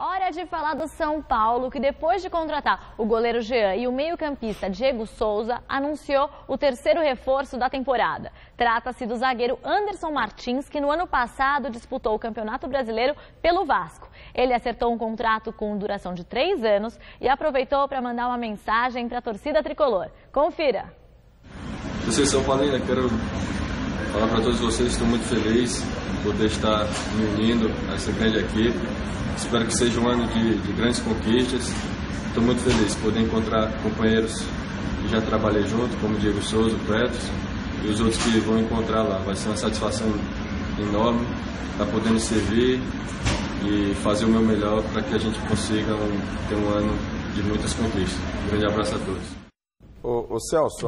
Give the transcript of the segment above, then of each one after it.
Hora de falar do São Paulo, que depois de contratar o goleiro Jean e o meio-campista Diego Souza, anunciou o terceiro reforço da temporada. Trata-se do zagueiro Anderson Martins, que no ano passado disputou o Campeonato Brasileiro pelo Vasco. Ele acertou um contrato com duração de 3 anos e aproveitou para mandar uma mensagem para a torcida tricolor. Confira! Vocês São Paulino, quero falar para todos vocês que estou muito feliz por poder estar me unindo a essa grande equipe. Espero que seja um ano de grandes conquistas. Estou muito feliz por poder encontrar companheiros que já trabalhei junto, como o Diego Souza, o Pretos e os outros que vão encontrar lá. Vai ser uma satisfação enorme estar podendo servir e fazer o meu melhor para que a gente consiga ter um ano de muitas conquistas. Um grande abraço a todos. Ô Celso,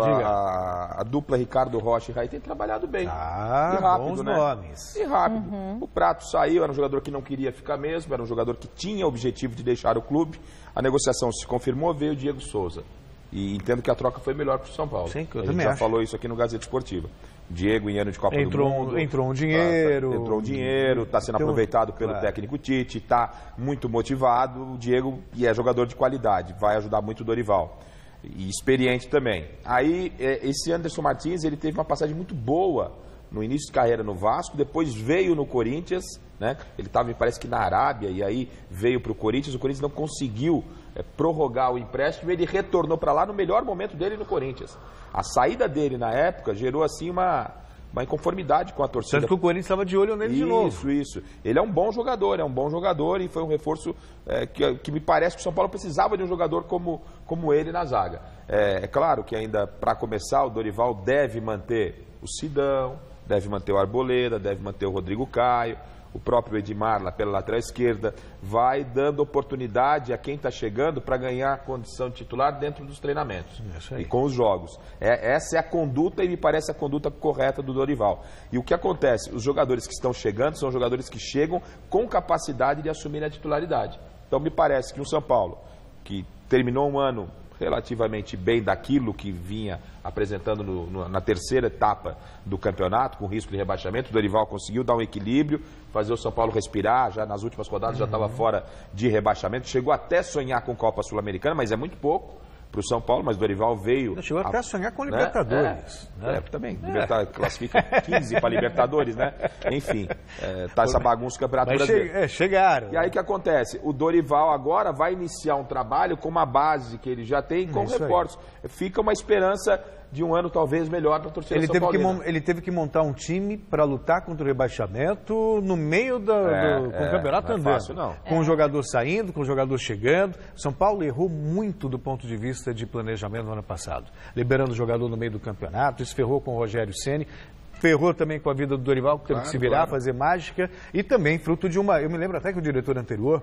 a dupla Ricardo Rocha e Raí tem trabalhado bem. Ah, e rápido, bons né? nomes. E rápido. O Prato saiu, era um jogador que não queria ficar mesmo, era um jogador que tinha o objetivo de deixar o clube. A negociação se confirmou, veio o Diego Souza. E entendo que a troca foi melhor para o São Paulo. Sim, a gente já falou isso aqui no Gazeta Esportiva. Diego em ano de Copa do Mundo. Entrou um dinheiro. Entrou um dinheiro, está sendo aproveitado pelo técnico Tite, está muito motivado. O Diego, e é jogador de qualidade, vai ajudar muito o Dorival. E experiente também. Aí, esse Anderson Martins, ele teve uma passagem muito boa no início de carreira no Vasco, depois veio no Corinthians, né? Ele estava, me parece que na Arábia, e aí veio para o Corinthians não conseguiu prorrogar o empréstimo, ele retornou para lá no melhor momento dele no Corinthians. A saída dele na época gerou assim uma inconformidade com a torcida. Tanto que o Corinthians estava de olho nele de novo. Isso. Ele é um bom jogador e foi um reforço que me parece que o São Paulo precisava de um jogador como ele na zaga. É claro que ainda, para começar, o Dorival deve manter o Sidão, deve manter o Arboleda, deve manter o Rodrigo Caio, o próprio Edmar lá pela lateral esquerda, vai dando oportunidade a quem está chegando para ganhar condição de titular dentro dos treinamentos e com os jogos. Essa é a conduta e me parece a conduta correta do Dorival. E o que acontece? Os jogadores que estão chegando são jogadores que chegam com capacidade de assumir a titularidade. Então me parece que o São Paulo, que terminou um ano relativamente bem daquilo que vinha apresentando na terceira etapa do campeonato, com risco de rebaixamento, o Dorival conseguiu dar um equilíbrio, fazer o São Paulo respirar, já nas últimas rodadas já estava fora de rebaixamento, chegou até sonhar com Copa Sul-Americana, mas é muito pouco para o São Paulo, mas o Dorival veio... Chegou até a sonhar com Libertadores. Também, classifica 15 para Libertadores, né? Enfim, tá essa bagunça do Campeonato Brasileiro. Chegaram. E aí o que acontece? O Dorival agora vai iniciar um trabalho com uma base que ele já tem, com reforços. Fica uma esperança de um ano talvez melhor para a torcida São Paulina. Ele teve que montar um time para lutar contra o rebaixamento no meio com o campeonato andando. Fácil, não. Com o jogador saindo, com o jogador chegando. São Paulo errou muito do ponto de vista de planejamento no ano passado. Liberando o jogador no meio do campeonato, isso ferrou com o Rogério Ceni. Ferrou também com a vida do Dorival, que teve que se virar, fazer mágica. E também fruto de uma... Eu me lembro até que o diretor anterior...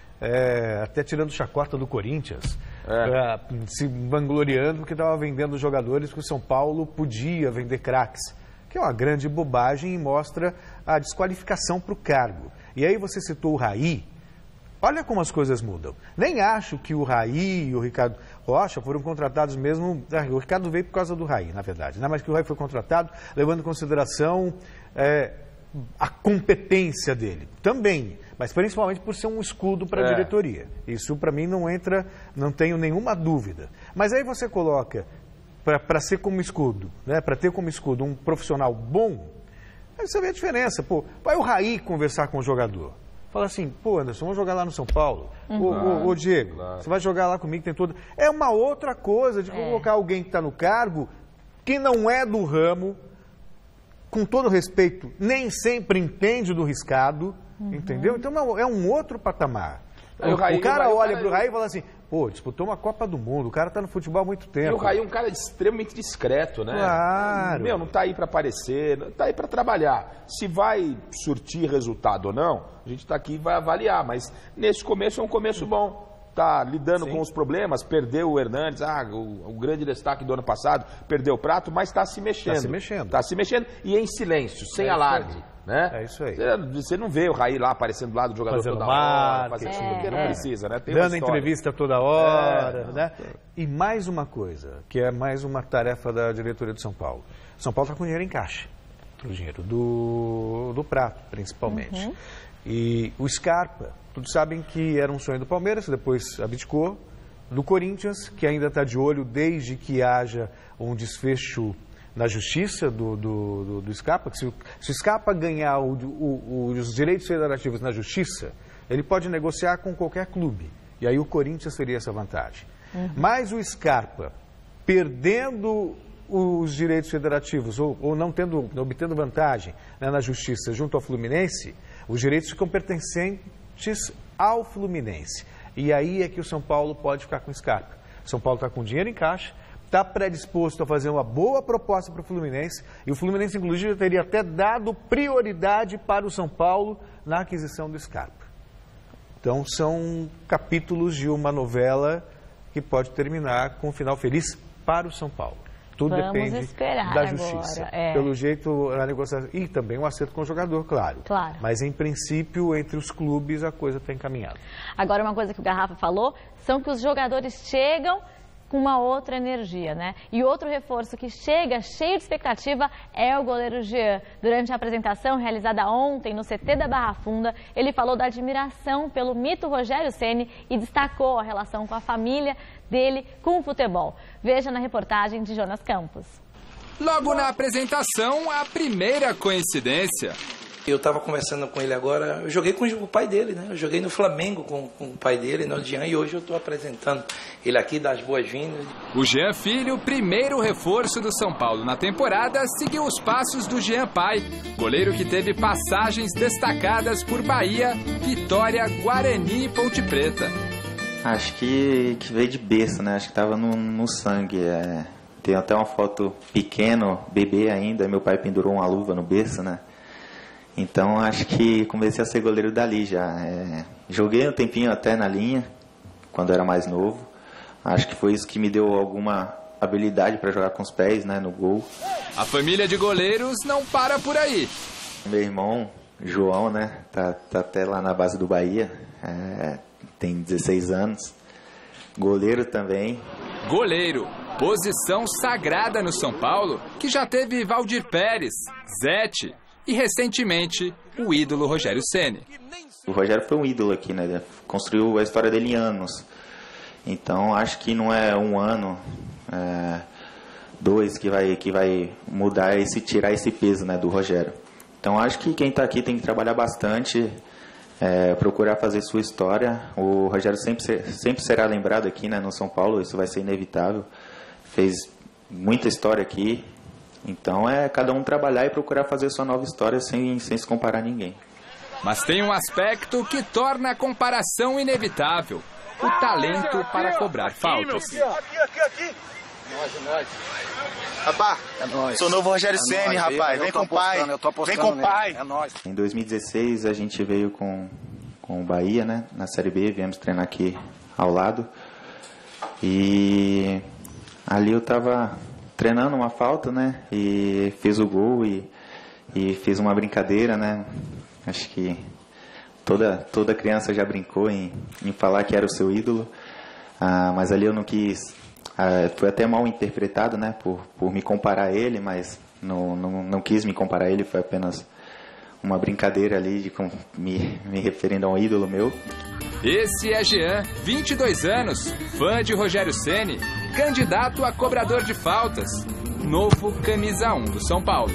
até tirando chacota do Corinthians, se vangloriando porque estava vendendo jogadores que o São Paulo podia vender craques, que é uma grande bobagem e mostra a desqualificação para o cargo. E aí você citou o Raí, olha como as coisas mudam. Nem acho que o Raí e o Ricardo Rocha foram contratados mesmo, o Ricardo veio por causa do Raí, na verdade, né? Mas que o Raí foi contratado levando em consideração a competência dele, também, mas principalmente por ser um escudo para a diretoria. Isso para mim não tenho nenhuma dúvida. Mas aí você coloca, para ser como escudo, né, para ter como escudo um profissional bom, aí você vê a diferença. Vai o Raí conversar com o jogador. Fala assim, Anderson, vamos jogar lá no São Paulo. Ô Diego, você vai jogar lá comigo, tem tudo. É uma outra coisa de colocar alguém que está no cargo, que não é do ramo, com todo respeito, nem sempre entende do riscado, entendeu? Então é um outro patamar. O cara olha para o Raí e fala assim, disputou uma Copa do Mundo, o cara está no futebol há muito tempo. E o Raí é um cara extremamente discreto, né? Claro. Não está aí para aparecer, está aí para trabalhar. Se vai surtir resultado ou não, a gente está aqui e vai avaliar, mas nesse começo é um começo bom. Está lidando com os problemas, perdeu o Hernandes, o grande destaque do ano passado, perdeu o Prato, mas está se mexendo. Está se mexendo e em silêncio, sem alarde. Né? É isso aí. Você não vê o Raí lá aparecendo do lado do jogador toda hora, fazendo porque não precisa, né? Tem dando entrevista toda hora, né? E mais uma coisa, que é mais uma tarefa da diretoria do São Paulo. São Paulo está com dinheiro em caixa, o dinheiro do Prato, principalmente. E o Scarpa Todos sabem que era um sonho do Palmeiras, que depois abdicou, do Corinthians, que ainda está de olho desde que haja um desfecho na justiça do Scarpa, que se o Scarpa ganhar os direitos federativos na justiça, ele pode negociar com qualquer clube. E aí o Corinthians teria essa vantagem. Mas o Scarpa, perdendo os direitos federativos ou não obtendo vantagem, né, na justiça junto ao Fluminense, os direitos ficam pertencentes ao Fluminense. E aí é que o São Paulo pode ficar com o Scarpa. O São Paulo está com dinheiro em caixa, está predisposto a fazer uma boa proposta para o Fluminense, e o Fluminense, inclusive, teria até dado prioridade para o São Paulo na aquisição do Scarpa. Então, são capítulos de uma novela que pode terminar com um final feliz para o São Paulo. Tudo depende da justiça. Pelo jeito, a negociação. E também um acerto com o jogador, claro. Mas, em princípio, entre os clubes, a coisa está encaminhada. Agora, uma coisa que o Garrafa falou, são que os jogadores chegam com uma outra energia, né? E outro reforço que chega cheio de expectativa é o goleiro Jean. Durante a apresentação realizada ontem no CT da Barra Funda, ele falou da admiração pelo mito Rogério Ceni e destacou a relação com a família dele com o futebol. Veja na reportagem de Jonas Campos. Logo na apresentação, a primeira coincidência. Eu estava conversando com ele agora, eu joguei com o pai dele, né? Eu joguei no Flamengo com o pai dele, no Jean, e hoje eu estou apresentando ele aqui, das boas-vindas. O Jean Filho, primeiro reforço do São Paulo na temporada, seguiu os passos do Jean pai, goleiro que teve passagens destacadas por Bahia, Vitória, Guarani e Ponte Preta. Acho que veio de berço, né? Acho que estava no sangue. Tem até uma foto pequeno, bebê ainda, meu pai pendurou uma luva no berço, né? Então, acho que comecei a ser goleiro dali já. Joguei um tempinho até na linha, quando era mais novo. Acho que foi isso que me deu alguma habilidade para jogar com os pés, né, no gol. A família de goleiros não para por aí. Meu irmão, João, né, tá até lá na base do Bahia, tem 16 anos. Goleiro também. Goleiro, posição sagrada no São Paulo, que já teve Valdir Pérez, Zete e, recentemente, o ídolo Rogério Ceni. O Rogério foi um ídolo aqui, né? Ele construiu a história dele em anos. Então, acho que não é um ano, 2 que vai mudar tirar esse peso, né, do Rogério. Então, acho que quem está aqui tem que trabalhar bastante, procurar fazer sua história. O Rogério sempre será lembrado aqui, né, no São Paulo, isso vai ser inevitável. Fez muita história aqui. Então, cada um trabalhar e procurar fazer sua nova história sem se comparar a ninguém. Mas tem um aspecto que torna a comparação inevitável: o talento para cobrar faltas. Aqui. Nós. Rapaz, sou o novo Rogério Ceni, rapaz. Vem com o pai. Vem com o pai. É nóis. Em 2016, a gente veio com o Bahia, né? Na Série B, viemos treinar aqui ao lado. E ali eu tava treinando uma falta, né? E fiz o gol e fiz uma brincadeira, né? Acho que toda criança já brincou em falar que era o seu ídolo. Mas ali eu não quis. Foi até mal interpretado, né? Por me comparar a ele, mas não quis me comparar a ele. Foi apenas uma brincadeira ali me referindo a um ídolo meu. Esse é Jean, 22 anos, fã de Rogério Ceni, candidato a cobrador de faltas, novo camisa 1 do São Paulo.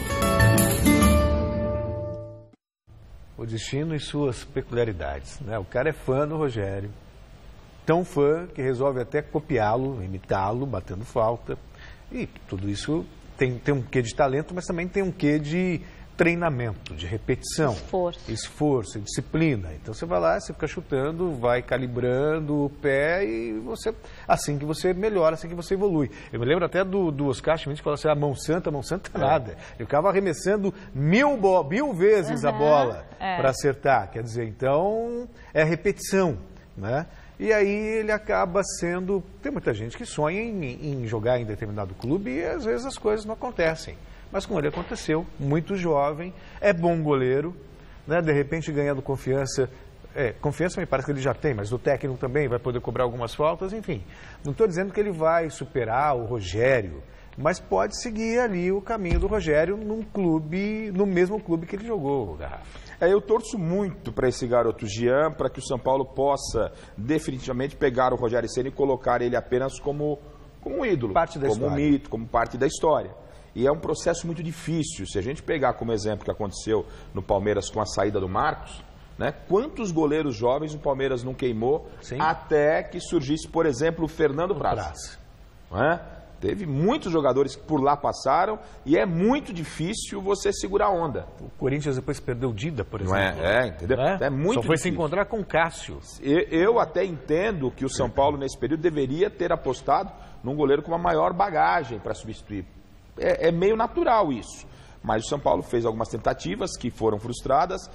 O destino e suas peculiaridades, né? O cara é fã do Rogério, tão fã que resolve até copiá-lo, imitá-lo, batendo falta. E tudo isso tem um quê de talento, mas também tem um quê de treinamento, de repetição, esforço, disciplina. Então você vai lá, você fica chutando, vai calibrando o pé e assim que você melhora, assim que você evolui. Eu me lembro até do Oscar Schmidt que falou assim: mão santa nada. Eu ficava arremessando mil vezes a bola para acertar. Quer dizer, então é repetição, né? E aí ele acaba sendo... Tem muita gente que sonha em jogar em determinado clube e às vezes as coisas não acontecem. Mas com ele aconteceu, muito jovem, é bom goleiro, né? De repente ganhando confiança. Confiança me parece que ele já tem, mas o técnico também vai poder cobrar algumas faltas, enfim. Não estou dizendo que ele vai superar o Rogério, mas pode seguir ali o caminho do Rogério num clube, no mesmo clube que ele jogou, Garrafa. Eu torço muito para esse garoto Jean, para que o São Paulo possa definitivamente pegar o Rogério Ceni e colocar ele apenas como um ídolo, como um mito, como parte da história. E é um processo muito difícil. Se a gente pegar como exemplo o que aconteceu no Palmeiras com a saída do Marcos, né, quantos goleiros jovens o Palmeiras não queimou até que surgisse, por exemplo, o Fernando Praz. Não é? Teve muitos jogadores que por lá passaram e é muito difícil você segurar a onda. O Corinthians depois perdeu o Dida, por exemplo. Entendeu? É muito Só foi difícil. se encontrar com o Cássio. Eu até entendo que o São Paulo, nesse período, deveria ter apostado num goleiro com uma maior bagagem para substituir. É meio natural isso. Mas o São Paulo fez algumas tentativas que foram frustradas.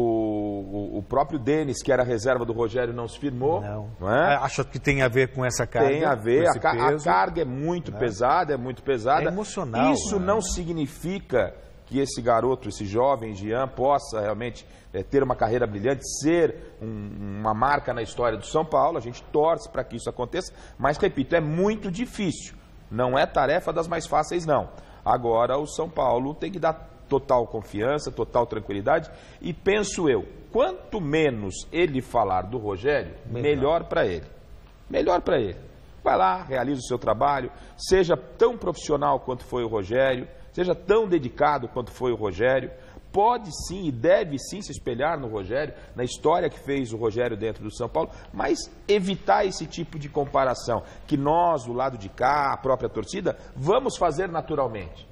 O próprio Denis, que era reserva do Rogério, não se firmou. Não é? Acho que tem a ver com essa carga. Tem a ver. A carga é muito pesada, é muito pesada. É emocional. Isso não significa que esse garoto, esse jovem Jean, possa realmente ter uma carreira brilhante, ser uma marca na história do São Paulo. A gente torce para que isso aconteça. Mas, repito, é muito difícil. Não é tarefa das mais fáceis, não. Agora o São Paulo tem que dar total confiança, total tranquilidade e penso eu, quanto menos ele falar do Rogério, melhor para ele. Melhor para ele. Vai lá, realiza o seu trabalho, seja tão profissional quanto foi o Rogério, seja tão dedicado quanto foi o Rogério. Pode sim e deve sim se espelhar no Rogério, na história que fez o Rogério dentro do São Paulo, mas evitar esse tipo de comparação, que nós, do lado de cá, a própria torcida, vamos fazer naturalmente.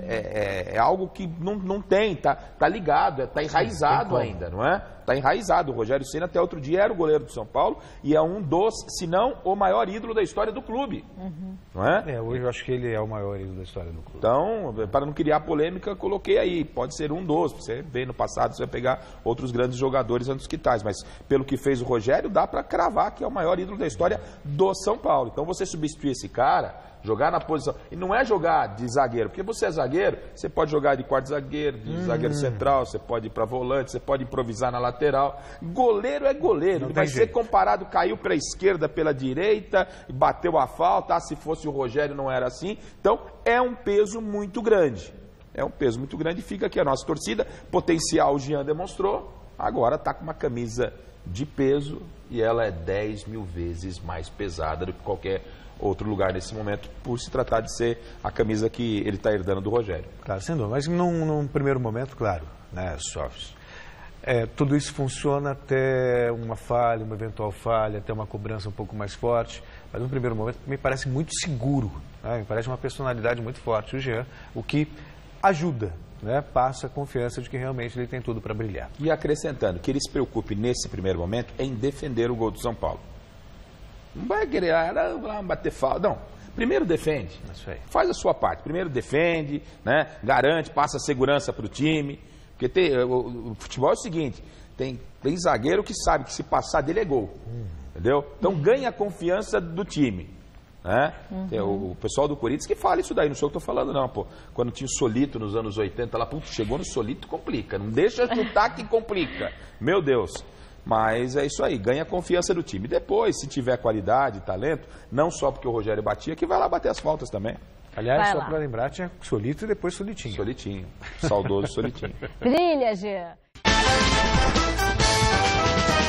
É algo que não tem, tá ligado, está enraizado ainda, não é? Está enraizado. O Rogério Ceni até outro dia era o goleiro do São Paulo e é um dos, se não o maior ídolo da história do clube. Não é? Hoje eu acho que ele é o maior ídolo da história do clube. Então, para não criar polêmica, coloquei aí. Pode ser um dos. Você vê no passado, você vai pegar outros grandes jogadores antes que tais. Mas pelo que fez o Rogério, dá para cravar que é o maior ídolo da história do São Paulo. Então você substituir esse cara, jogar na posição. E não é jogar de zagueiro, porque você é zagueiro, você pode jogar de quarto zagueiro, de zagueiro central, você pode ir para volante, você pode improvisar na lateral. Goleiro é goleiro. Ele vai ser comparado, caiu para a esquerda, pela direita, bateu a falta. Se fosse o Rogério não era assim. Então é um peso muito grande. É um peso muito grande. Fica aqui a nossa torcida. Potencial o Jean demonstrou. Agora está com uma camisa de peso e ela é 10 mil vezes mais pesada do que qualquer outro lugar nesse momento, por se tratar de ser a camisa que ele está herdando do Rogério. Claro, sem dúvida. Mas num primeiro momento, claro, né, Sócrates? Tudo isso funciona até uma falha, uma eventual falha, até uma cobrança um pouco mais forte. Mas no primeiro momento me parece muito seguro, né? Me parece uma personalidade muito forte, o Jean, o que ajuda, né? Passa a confiança de que realmente ele tem tudo para brilhar. E acrescentando, que ele se preocupe nesse primeiro momento em defender o gol do São Paulo. Não vai querer bater falta, não. Primeiro defende, faz a sua parte. Primeiro defende, né? Garante, passa segurança para o time. Porque o futebol é o seguinte, tem zagueiro que sabe que se passar dele é gol. Entendeu? Então ganha a confiança do time. Né? O pessoal do Corinthians que fala isso daí, não sei o que eu estou falando não, pô. Quando tinha o Solito nos anos 80, lá, chegou no Solito, complica. Não deixa chutar que complica. Meu Deus. Mas é isso aí, ganha a confiança do time. Depois, se tiver qualidade, talento, não só porque o Rogério batia, que vai lá bater as faltas também. Aliás, só para lembrar, tinha Solito e depois Solitinho. Solitinho, saudoso Solitinho. Brilha, Jean.